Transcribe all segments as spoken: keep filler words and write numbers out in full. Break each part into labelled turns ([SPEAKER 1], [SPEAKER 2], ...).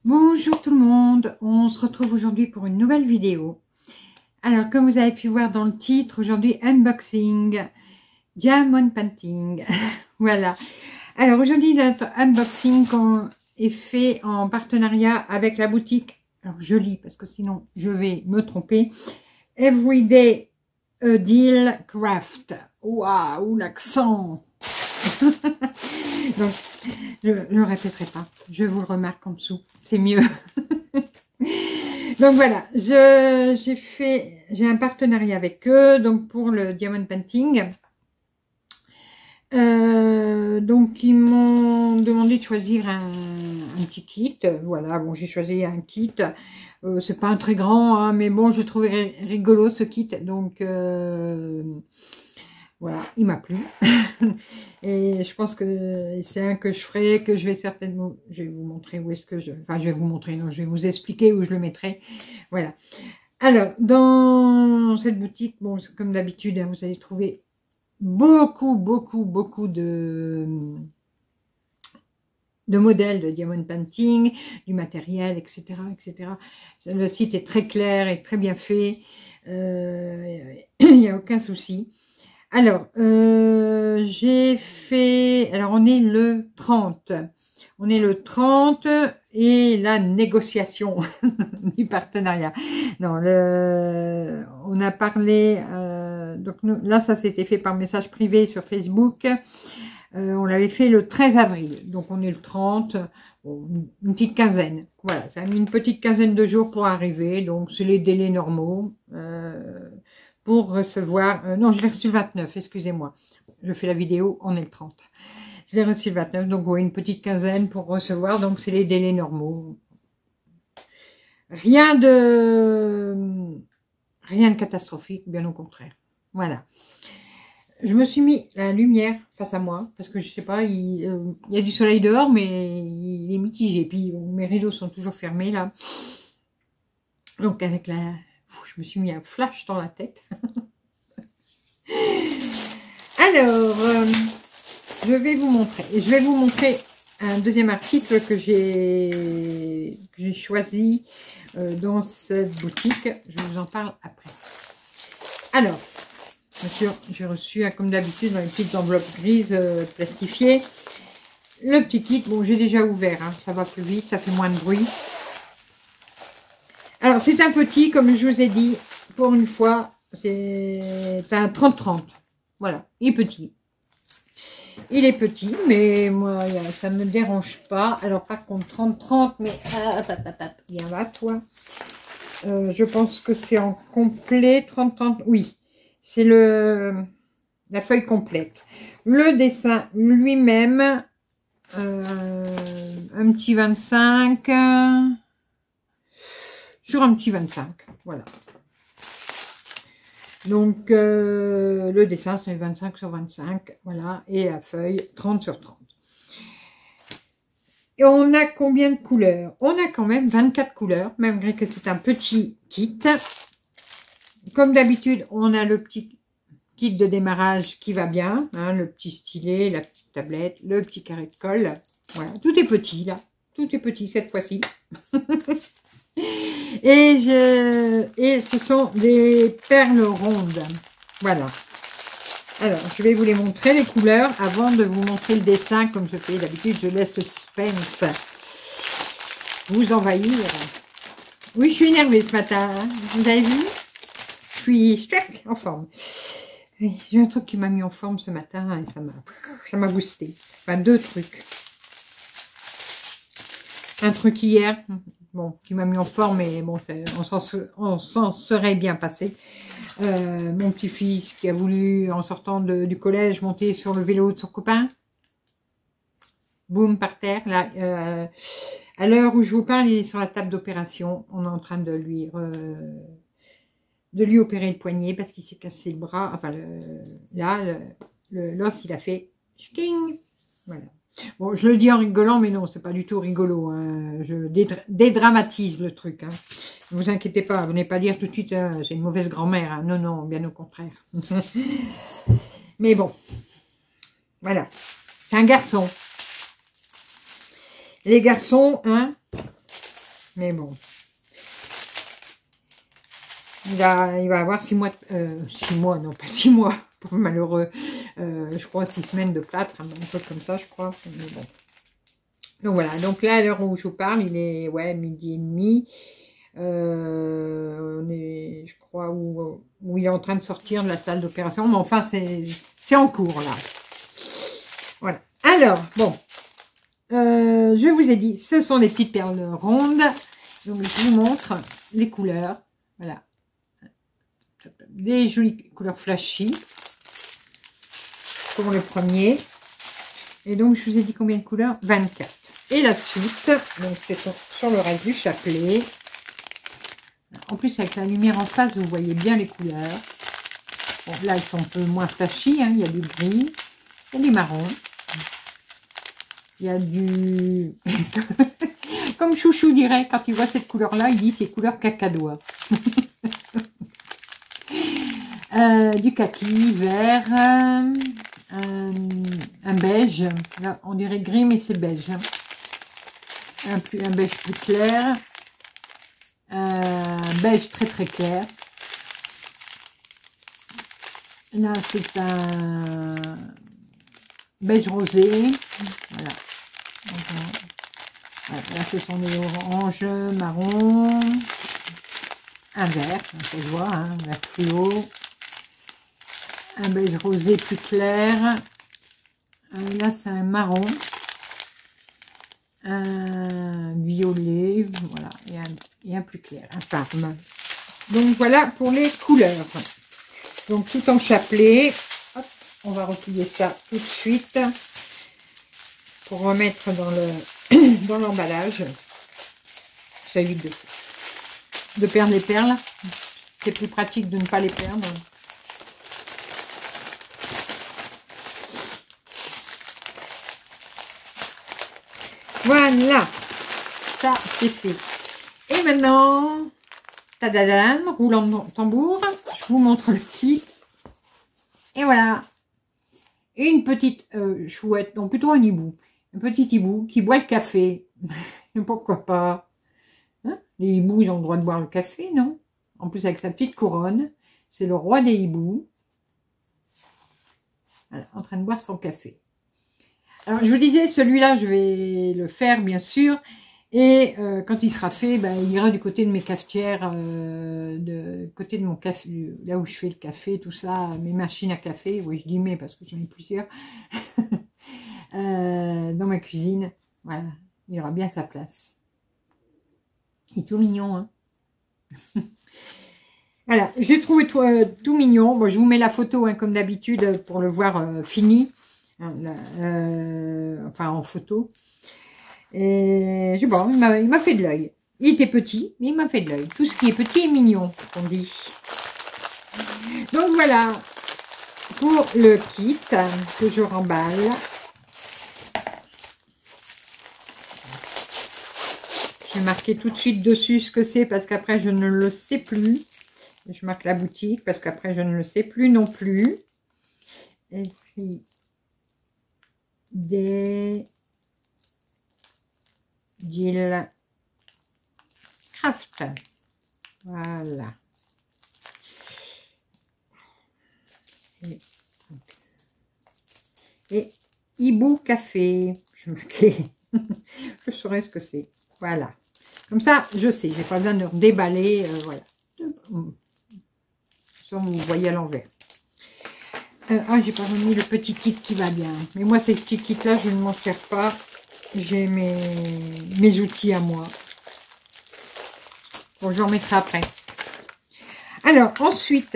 [SPEAKER 1] Bonjour tout le monde, on se retrouve aujourd'hui pour une nouvelle vidéo. Alors comme vous avez pu voir dans le titre, aujourd'hui unboxing, diamond painting, voilà. Alors aujourd'hui notre unboxing est fait en partenariat avec la boutique, alors je lis parce que sinon je vais me tromper, Everyday Deal Craft. Waouh, l'accent. Donc, je ne répéterai pas, je vous le remarque en dessous, c'est mieux. Donc voilà, j'ai fait, j'ai un partenariat avec eux, donc pour le diamond painting. Euh, donc ils m'ont demandé de choisir un, un petit kit. Voilà, bon, j'ai choisi un kit. Euh, c'est pas un très grand, hein, mais bon, je trouvais rigolo ce kit, donc euh, voilà, il m'a plu. Et je pense que c'est un que je ferai, que je vais certainement, je vais vous montrer où est-ce que je, enfin je vais vous montrer, non, je vais vous expliquer où je le mettrai. Voilà. Alors, dans cette boutique, bon, comme d'habitude, hein, vous allez trouver beaucoup, beaucoup, beaucoup de, de modèles de diamond painting, du matériel, et cetera, et cetera. Le site est très clair et très bien fait. Euh, il n'y a aucun souci. Alors, euh, j'ai fait... Alors, on est le trente. On est le trente et la négociation du partenariat. Non, le, on a parlé... Euh, donc, nous, là, ça s'était fait par message privé sur Facebook. Euh, on l'avait fait le treize avril. Donc, on est le trente. Bon, une petite quinzaine. Voilà, ça a mis une petite quinzaine de jours pour arriver. Donc, c'est les délais normaux. Euh... pour recevoir, euh, non je l'ai reçu le vingt-neuf, excusez-moi, je fais la vidéo, on est le trente, je l'ai reçu le vingt-neuf, donc oui, une petite quinzaine pour recevoir, donc c'est les délais normaux, rien de rien de catastrophique, bien au contraire, voilà. Je me suis mis la lumière face à moi, parce que je sais pas, il, euh, il y a du soleil dehors, mais il est mitigé, puis bon, mes rideaux sont toujours fermés là, donc avec la... Je me suis mis un flash dans la tête. Alors, euh, je vais vous montrer. Je vais vous montrer un deuxième article que j'ai que j'ai choisi euh, dans cette boutique. Je vous en parle après. Alors, bien sûr, j'ai reçu, hein, comme d'habitude, dans les petites enveloppes grises euh, plastifiées, le petit kit. Bon, j'ai déjà ouvert, hein, ça va plus vite, ça fait moins de bruit. Alors, c'est un petit, comme je vous ai dit, pour une fois, c'est un trente trente. Voilà, il est petit. Il est petit, mais moi, ça ne me dérange pas. Alors, par contre, trente trente, mais... Ah, tap, tap, tap, viens là, toi. Euh, je pense que c'est en complet, trente trente, oui. C'est le la feuille complète. Le dessin lui-même, euh, un petit vingt-cinq... Euh, sur un petit vingt-cinq, voilà. Donc, euh, le dessin, c'est vingt-cinq sur vingt-cinq, voilà. Et la feuille, trente sur trente. Et on a combien de couleurs? On a quand même vingt-quatre couleurs, malgré que c'est un petit kit. Comme d'habitude, on a le petit kit de démarrage qui va bien. Hein, le petit stylet, la petite tablette, le petit carré de colle. Voilà, tout est petit, là. Tout est petit cette fois-ci. Et, je, et ce sont des perles rondes. Voilà. Alors, je vais vous les montrer, les couleurs, avant de vous montrer le dessin. Comme je fais d'habitude, je laisse le suspense vous envahir. Oui, je suis énervée ce matin. Hein. Vous avez vu? Je suis, je suis en forme. J'ai un truc qui m'a mis en forme ce matin et ça m'a boosté. Enfin, deux trucs. Un truc hier... Bon, qui m'a mis en forme, mais bon, on s'en serait bien passé. Euh, mon petit-fils qui a voulu, en sortant de, du collège, monter sur le vélo de son copain. Boum, par terre. Là, euh, à l'heure où je vous parle, il est sur la table d'opération. On est en train de lui, euh, de lui opérer le poignet parce qu'il s'est cassé le bras. Enfin, le, là, l'os, il a fait ch'king. Voilà. Bon, je le dis en rigolant, mais non, c'est pas du tout rigolo. Hein. Je dédramatise le truc. Hein. Ne vous inquiétez pas, venez pas dire tout de suite, hein, c'est une mauvaise grand-mère. Hein. Non, non, bien au contraire. Mais bon, voilà. C'est un garçon. Les garçons, hein, Mais bon. Il va, il va avoir six mois, euh, six mois, non pas six mois, pauvre malheureux. Euh, je crois six semaines de plâtre, un peu comme ça, je crois. Mais bon. Donc voilà, donc là, à l'heure où je vous parle, il est ouais, midi et demi. Euh, on est, je crois, où, où il est en train de sortir de la salle d'opération. Mais enfin, c'est en cours, là. Voilà. Alors, bon. Euh, je vous ai dit, ce sont des petites perles rondes. Donc, je vous montre les couleurs. Voilà. Des jolies couleurs flashy. Pour le premier. Et donc, je vous ai dit combien de couleurs? vingt-quatre. Et la suite, donc c'est sur, sur le reste du chapelet. En plus, avec la lumière en face, vous voyez bien les couleurs. Bon, là, ils sont un peu moins flashy. Hein. Il y a du gris, il y a du marron. Il y a du... Comme Chouchou dirait, quand il voit cette couleur-là, il dit c'est couleur cacadois. euh, du kaki, vert, un, un beige. Là, on dirait gris, mais c'est beige. Un, plus, un beige plus clair. Un beige très très clair. Là, c'est un beige rosé. Voilà. Voilà. Là, ce sont des oranges, marron. Un vert, on peut voir, hein, vert fluo. Un beige rosé plus clair. Euh, là, c'est un marron. Un violet, voilà, et un, et un plus clair, un parme. Donc voilà pour les couleurs. Donc tout en chapelet. Hop, on va replier ça tout de suite pour remettre dans le dans l'emballage. Ça évite de, de perdre les perles. C'est plus pratique de ne pas les perdre. Voilà, ça c'est fait. Et maintenant, tadadam, roulant de tambour, je vous montre le kit. Et voilà, une petite euh, chouette, non plutôt un hibou, un petit hibou qui boit le café. Pourquoi pas, hein? Les hiboux, ils ont le droit de boire le café, non? En plus avec sa petite couronne, c'est le roi des hiboux. Voilà, en train de boire son café. Alors, je vous disais, celui-là, je vais le faire, bien sûr. Et euh, quand il sera fait, ben, il ira du côté de mes cafetières, euh, de côté de mon café, là où je fais le café, tout ça, mes machines à café. Oui, je dis mes parce que j'en ai plusieurs. euh, dans ma cuisine. Voilà, il aura bien sa place. Il est tout mignon, hein. Voilà, j'ai trouvé tout, euh, tout mignon. Bon, je vous mets la photo, hein, comme d'habitude, pour le voir euh, fini. Euh, enfin en photo. Et bon, il m'a fait de l'œil. Il était petit, mais il m'a fait de l'œil. Tout ce qui est petit est mignon, on dit. Donc voilà pour le kit que je remballe. Je vais marquer tout de suite dessus ce que c'est parce qu'après je ne le sais plus. Je marque la boutique parce qu'après je ne le sais plus non plus. Et puis des Jill Craft. Voilà. Et, et Hibou Café. Je marquais. Je saurais ce que c'est. Voilà. Comme ça, je sais. J'ai pas besoin de déballer. Euh, voilà. Ça, vous voyez à l'envers. Euh, ah, j'ai pas remis le petit kit qui va bien. Mais moi, ces petits kits-là, je ne m'en sers pas. J'ai mes, mes outils à moi. Bon, j'en mettrai après. Alors, ensuite,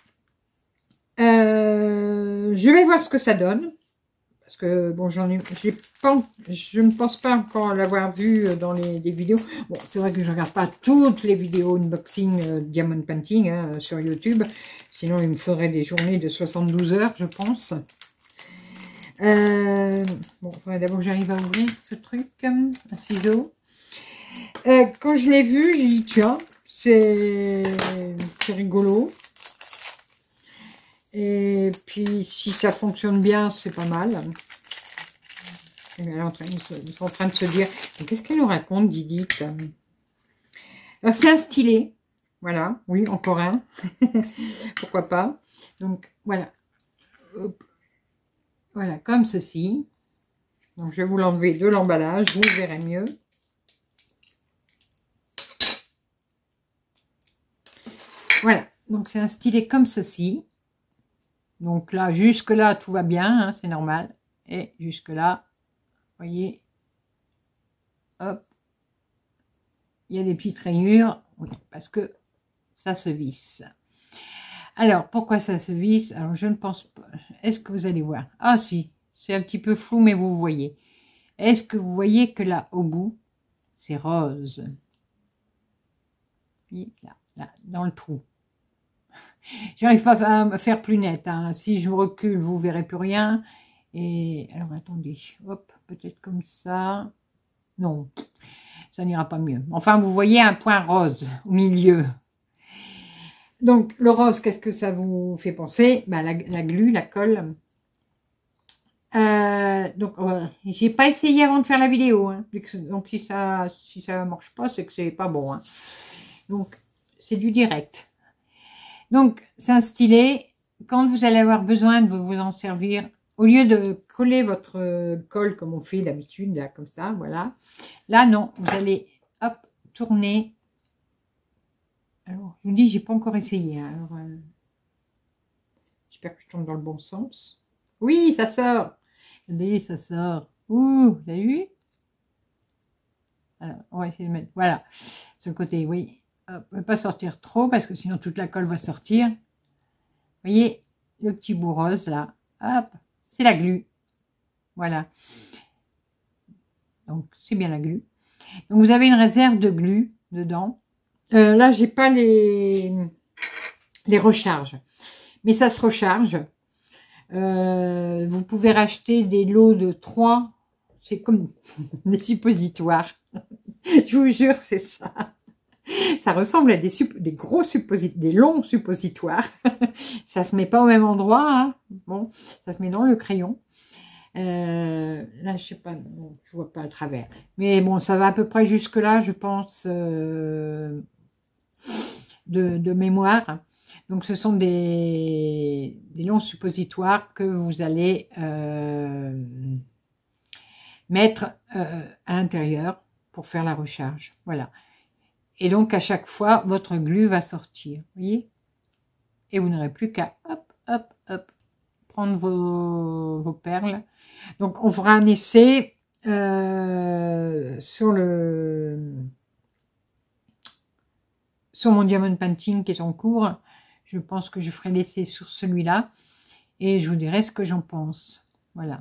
[SPEAKER 1] euh, je vais voir ce que ça donne. Parce que, bon, j'en ai, j'ai pas, je ne pense pas encore l'avoir vu dans les, les vidéos. Bon, c'est vrai que je ne regarde pas toutes les vidéos unboxing euh, Diamond Painting hein, sur YouTube. Sinon, il me faudrait des journées de soixante-douze heures, je pense. Euh, bon, il faudrait d'abord que j'arrive à ouvrir ce truc, un ciseau. Euh, quand je l'ai vu, j'ai dit, tiens, c'est rigolo. Et puis, si ça fonctionne bien, c'est pas mal. Et elle est en train de se, ils sont en train de se dire, qu'est-ce qu'elle nous raconte, Didit? Alors, c'est un stylet. Voilà, oui, encore un. Pourquoi pas. Donc, voilà. Hop. Voilà, comme ceci. Donc, je vais vous l'enlever de l'emballage, vous verrez mieux. Voilà, donc c'est un stylet comme ceci. Donc là, jusque là, tout va bien, hein, c'est normal. Et jusque là, vous voyez, hop, il y a des petites rainures, oui, parce que ça se visse. Alors, pourquoi ça se visse? Alors, je ne pense pas. Est-ce que vous allez voir? Ah si, c'est un petit peu flou, mais vous voyez. Est-ce que vous voyez que là, au bout, c'est rose? Oui, là, là, dans le trou. J'arrive pas à me faire plus net. Hein. Si je recule, vous verrez plus rien. Et alors, attendez. Hop, peut-être comme ça. Non, ça n'ira pas mieux. Enfin, vous voyez un point rose au milieu. Donc, le rose, qu'est-ce que ça vous fait penser? Ben, la, la glu, la colle. Euh, donc, euh, j'ai pas essayé avant de faire la vidéo. Hein. Donc, si ça si ça marche pas, c'est que c'est pas bon. Hein. Donc, c'est du direct. Donc, c'est un stylet. Quand vous allez avoir besoin de vous en servir, au lieu de coller votre colle comme on fait d'habitude, là, comme ça, voilà. Là, non, vous allez, hop, tourner. Alors, je vous dis, j'ai pas encore essayé. Hein, alors, euh, j'espère que je tombe dans le bon sens. Oui, ça sort. Regardez, ça sort. Ouh, vous avez vu? Alors, on va essayer de mettre, voilà, sur le côté, oui. Hop, ne pas sortir trop parce que sinon toute la colle va sortir. Vous voyez le petit bout rose là, hop, c'est la glu. Voilà. Donc c'est bien la glu. Donc vous avez une réserve de glu dedans. Euh, là j'ai pas les les recharges, mais ça se recharge. Euh, vous pouvez racheter des lots de trois. C'est comme des suppositoires. Je vous jure, c'est ça. Ça ressemble à des, des gros suppositoires, des longs suppositoires. Ça se met pas au même endroit. Hein. Bon, ça se met dans le crayon. Euh, là, je sais pas, bon, je vois pas à travers. Mais bon, ça va à peu près jusque là, je pense, euh, de, de mémoire. Donc, ce sont des, des longs suppositoires que vous allez euh, mettre euh, à l'intérieur pour faire la recharge. Voilà. Et donc, à chaque fois, votre glu va sortir. Vous voyez? Et vous n'aurez plus qu'à, hop, hop, hop, prendre vos, vos perles. Donc, on fera un essai euh, sur le sur mon diamond painting qui est en cours. Je pense que je ferai l'essai sur celui-là. Et je vous dirai ce que j'en pense. Voilà.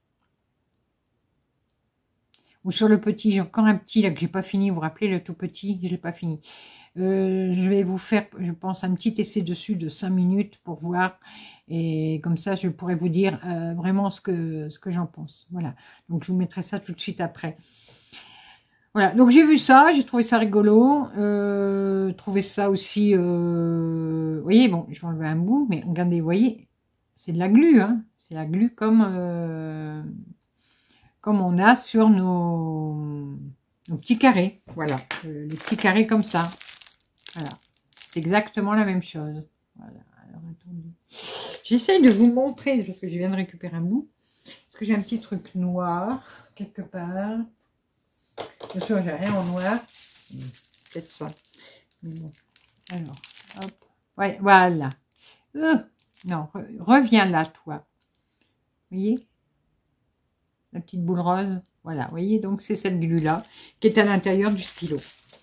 [SPEAKER 1] Ou sur le petit, j'ai encore un petit là que j'ai pas fini. Vous vous rappelez, le tout petit, je l'ai pas fini. Euh, je vais vous faire, je pense, un petit essai dessus de cinq minutes pour voir. Et comme ça, je pourrais vous dire euh, vraiment ce que, ce que j'en pense. Voilà. Donc, je vous mettrai ça tout de suite après. Voilà. Donc, j'ai vu ça. J'ai trouvé ça rigolo. Euh, trouvé ça aussi... Euh, vous voyez, bon, je vais enlever un bout. Mais regardez, vous voyez, c'est de la glu. Hein. C'est la glu comme... Euh, comme on a sur nos, nos petits carrés. Voilà, euh, les petits carrés comme ça. Voilà, c'est exactement la même chose. Voilà, alors attendez. J'essaye de vous montrer, parce que je viens de récupérer un bout. Est-ce que j'ai un petit truc noir, quelque part? Bien sûr, j'ai rien en noir. Peut-être ça. Mais bon. Alors, hop. Ouais, voilà. Euh, non, re, reviens là, toi. Vous voyez? La petite boule rose, voilà, vous voyez, donc c'est cette glu-là qui est à l'intérieur du stylo.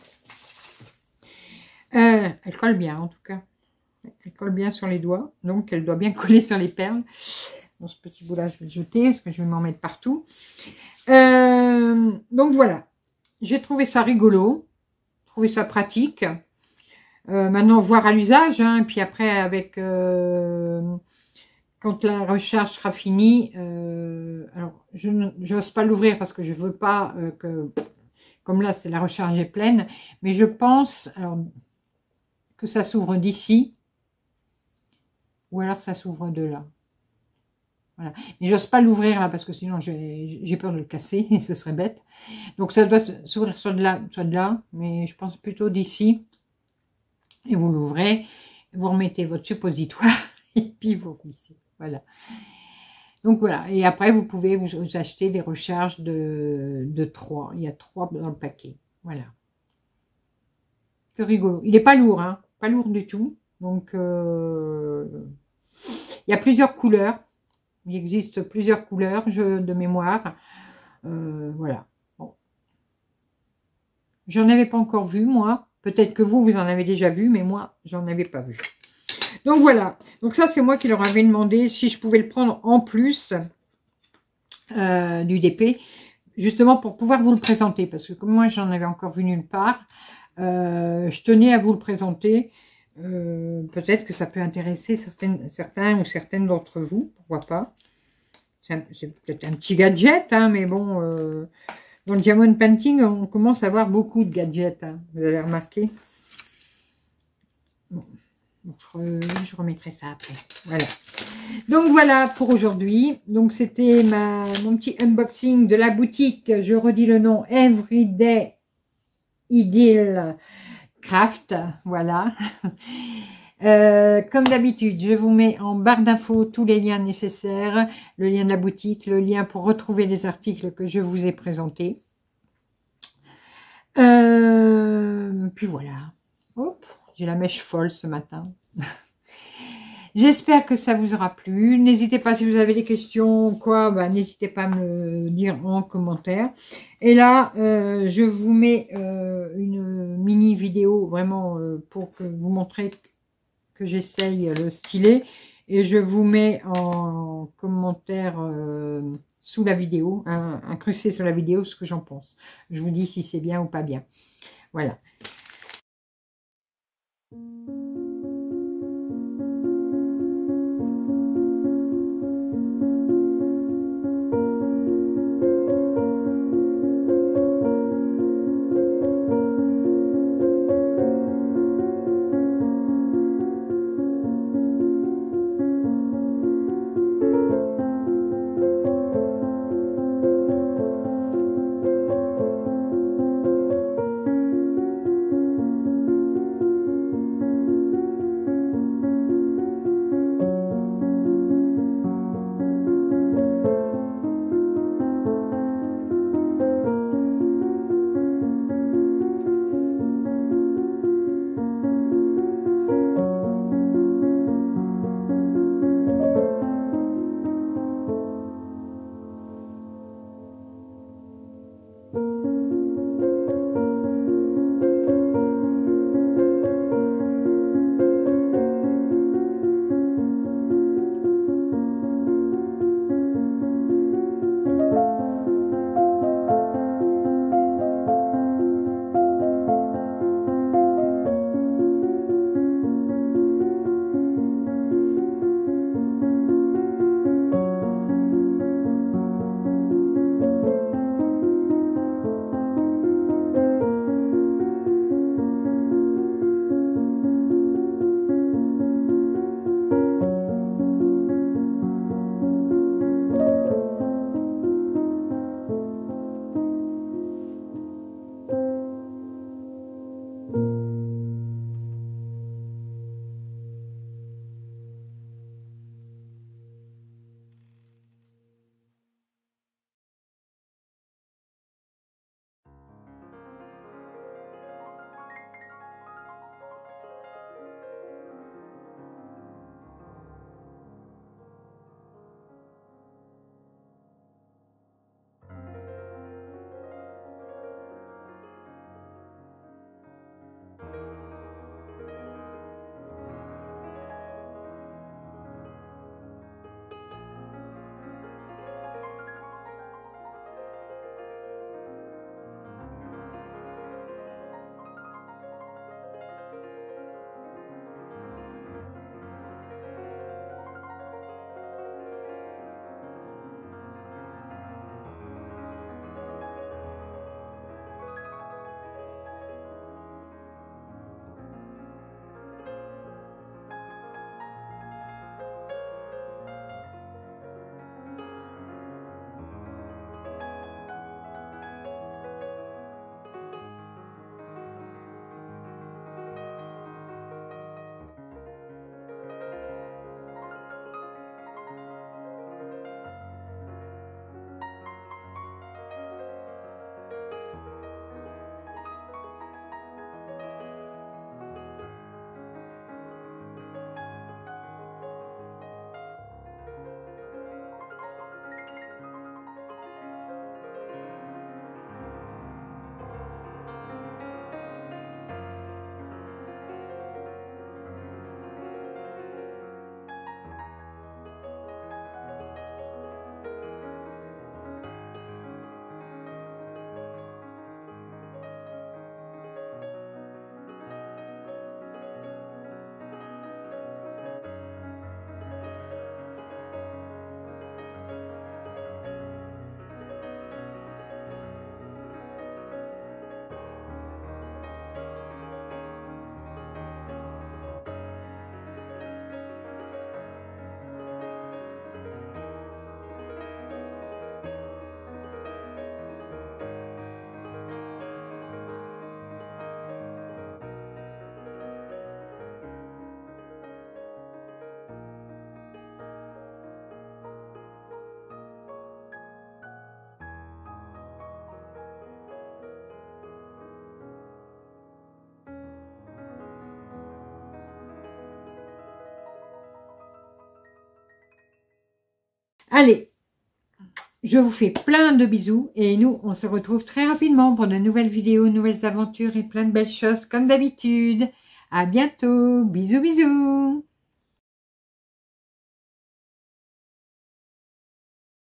[SPEAKER 1] Euh, elle colle bien, en tout cas. Elle colle bien sur les doigts, donc elle doit bien coller sur les perles. Bon, ce petit bout-là, je vais le jeter, parce que je vais m'en mettre partout. Euh, donc voilà, j'ai trouvé ça rigolo, trouvé ça pratique. Euh, maintenant, voir à l'usage, hein, puis après, avec... Euh, quand la recharge sera finie, euh, alors je n'ose pas l'ouvrir parce que je veux pas euh, que, comme là, c'est la recharge est pleine, mais je pense alors, que ça s'ouvre d'ici, ou alors ça s'ouvre de là. Voilà. Mais j'ose pas l'ouvrir là parce que sinon j'ai peur de le casser et ce serait bête. Donc ça doit s'ouvrir soit de là, soit de là, mais je pense plutôt d'ici. Et vous l'ouvrez, vous remettez votre suppositoire et puis vous remissez. Voilà. Donc voilà. Et après vous pouvez vous, vous acheter des recharges de, de trois. Il y a trois dans le paquet. Voilà. C'est rigolo. Il n'est pas lourd, hein. Pas lourd du tout. Donc euh, il y a plusieurs couleurs. Il existe plusieurs couleurs je, de mémoire. Euh, voilà. Bon. J'en avais pas encore vu, moi. Peut-être que vous, vous en avez déjà vu, mais moi, j'en avais pas vu. Donc voilà. Donc ça, c'est moi qui leur avais demandé si je pouvais le prendre en plus euh, du D P. Justement pour pouvoir vous le présenter. Parce que comme moi, j'en avais encore vu nulle part. Euh, je tenais à vous le présenter. Euh, peut-être que ça peut intéresser certaines, certains ou certaines d'entre vous. Pourquoi pas. C'est peut-être un petit gadget, hein, mais bon, euh, dans le diamond painting, on commence à avoir beaucoup de gadgets, hein, vous avez remarqué. Bon, je, je remettrai ça après. Voilà. Donc voilà pour aujourd'hui. Donc c'était mon petit unboxing de la boutique, je redis le nom, Everyday Idyll Craft. Voilà. Euh, comme d'habitude, je vous mets en barre d'infos tous les liens nécessaires, le lien de la boutique, le lien pour retrouver les articles que je vous ai présentés. Euh, puis voilà. Hop, j'ai la mèche folle ce matin. J'espère que ça vous aura plu. N'hésitez pas si vous avez des questions, quoi, bah, n'hésitez pas à me le dire en commentaire. Et là, euh, je vous mets euh, une mini vidéo vraiment euh, pour que vous montrez que j'essaye le stylet et je vous mets en commentaire euh, sous la vidéo, hein, incrusté sur la vidéo, ce que j'en pense. Je vous dis si c'est bien ou pas bien. Voilà. Allez, je vous fais plein de bisous et nous, on se retrouve très rapidement pour de nouvelles vidéos, nouvelles aventures et plein de belles choses comme d'habitude. À bientôt. Bisous, bisous.